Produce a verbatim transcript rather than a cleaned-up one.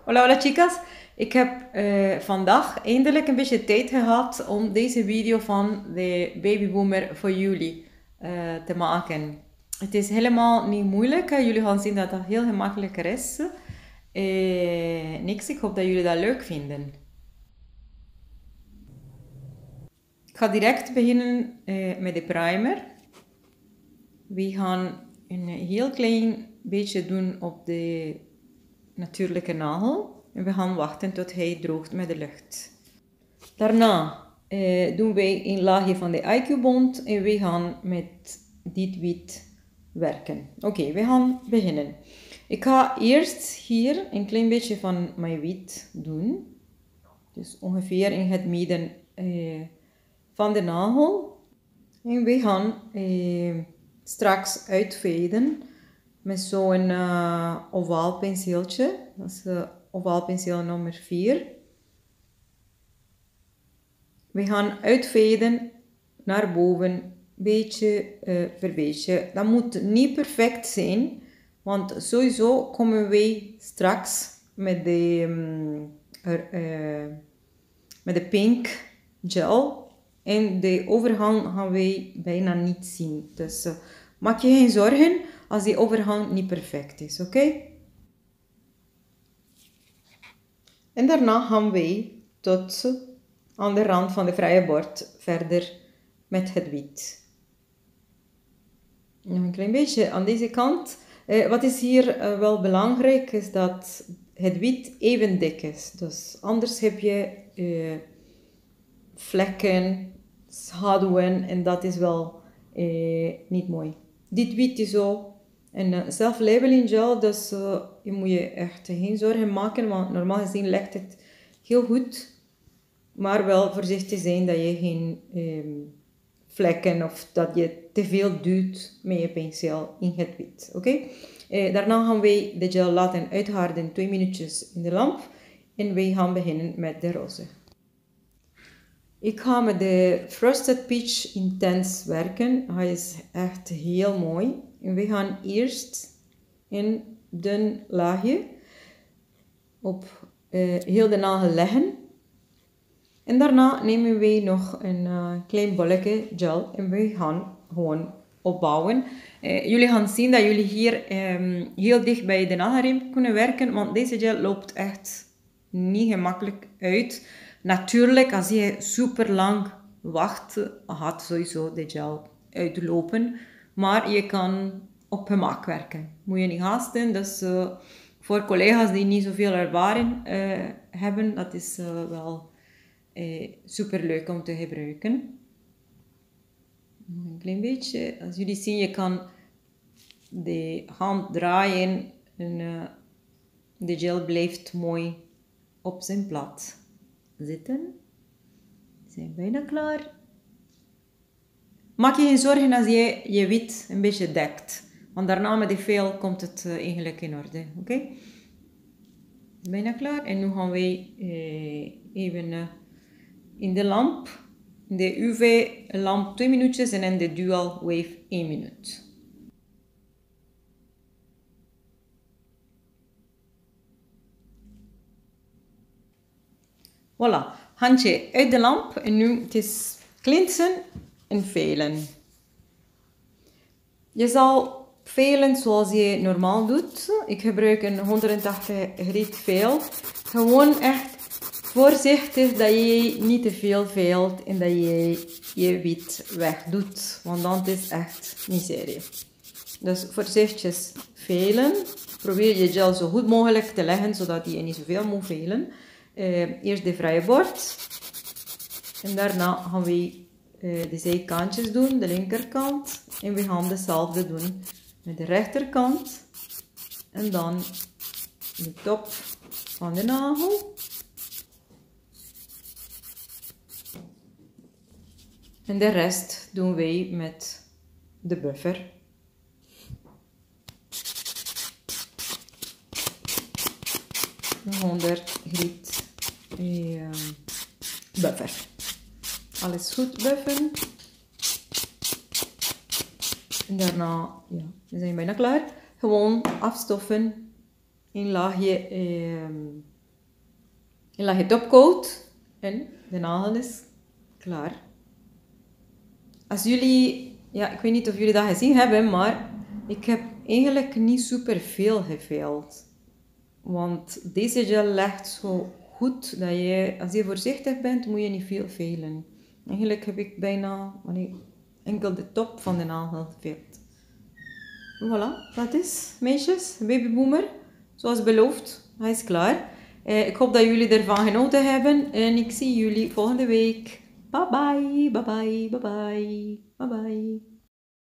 Hola, hola chicas. Ik heb uh, vandaag eindelijk een beetje tijd gehad om deze video van de Babyboomer voor jullie uh, te maken. Het is helemaal niet moeilijk. Hè? Jullie gaan zien dat dat heel gemakkelijker is. Uh, niks, ik hoop dat jullie dat leuk vinden. Ik ga direct beginnen uh, met de primer. We gaan een heel klein beetje doen op de natuurlijke nagel. En we gaan wachten tot hij droogt met de lucht. Daarna eh, doen wij een laagje van de I Q-bond en we gaan met dit wit werken. Oké, okay, we gaan beginnen. Ik ga eerst hier een klein beetje van mijn wit doen. Dus ongeveer in het midden eh, van de nagel. En we gaan eh, straks uitveden met zo'n uh, ovaal penseeltje. Dat is uh, ovaal penseel nummer vier. We gaan uitveden naar boven, beetje uh, per beetje. Dat moet niet perfect zijn, want sowieso komen wij straks met de, um, er, uh, met de pink gel. En de overgang gaan wij bijna niet zien. Dus uh, maak je geen zorgen als die overgang niet perfect is, oké? Okay? En daarna gaan wij tot aan de rand van de vrije bord verder met het wit. Nog een klein beetje aan deze kant. Uh, wat is hier uh, wel belangrijk is dat het wit even dik is. Dus anders heb je uh, vlekken, schaduwen en dat is wel uh, niet mooi. Dit wit is zo een uh, self-labeling gel, dus uh, je moet je echt geen zorgen maken, want normaal gezien legt het heel goed. Maar wel voorzichtig zijn dat je geen um, vlekken of dat je te veel duwt met je penseel in het wit. Oké? Okay? Uh, daarna gaan wij de gel laten uitharden, twee minuutjes in de lamp. En wij gaan beginnen met de roze. Ik ga met de Frosted Peach Intense werken. Hij is echt heel mooi. En we gaan eerst een dun laagje op uh, heel de nagel leggen. En daarna nemen wij nog een uh, klein bolletje gel en we gaan gewoon opbouwen. Uh, jullie gaan zien dat jullie hier um, heel dicht bij de nagelriem kunnen werken, want deze gel loopt echt niet gemakkelijk uit. Natuurlijk, als je super lang wacht, gaat sowieso de gel uitlopen, maar je kan op gemak werken. Moet je niet haasten, dus uh, voor collega's die niet zoveel ervaring uh, hebben, dat is uh, wel Eh, super leuk om te gebruiken. Een klein beetje. Als jullie zien, je kan de hand draaien en uh, de gel blijft mooi op zijn plaats zitten. We zijn bijna klaar. Maak je geen zorgen als je je wit een beetje dekt, want daarna met de veel komt het uh, eigenlijk in orde. Oké? Okay? Bijna klaar. En nu gaan wij uh, even uh, in de lamp, in de U V-lamp twee minuutjes en in de Dual Wave één minuut. Voilà, handje uit de lamp en nu het is klinsen en velen. Je zal velen zoals je normaal doet. Ik gebruik een honderdtachtig grit veel. Gewoon echt voorzichtig dat je niet te veel veelt en dat je je wit wegdoet, want dan is het echt miserie. Dus voorzichtig velen. Probeer je gel zo goed mogelijk te leggen, zodat je niet zoveel moet velen. Uh, eerst de vrije bord. En daarna gaan we uh, de zijkantjes doen, de linkerkant. En we gaan hetzelfde doen met de rechterkant. En dan de top van de nagel. En de rest doen wij met de buffer. honderd grit eh, buffer. Alles goed buffen. En daarna, ja, we zijn bijna klaar. Gewoon afstoffen. Een laagje eh, Je laat het opkoud en de nagel is klaar. Als jullie, ja, ik weet niet of jullie dat gezien hebben, maar ik heb eigenlijk niet super veel geveild. Want deze gel legt zo goed dat je, als je voorzichtig bent, moet je niet veel veilen. Eigenlijk heb ik bijna allee, enkel de top van de nagel geveild. Voilà, dat is, meisjes, babyboomer. Zoals beloofd, hij is klaar. Eh, ik hoop dat jullie ervan genoten hebben en ik zie jullie volgende week. Bye bye, bye bye, bye bye, bye bye.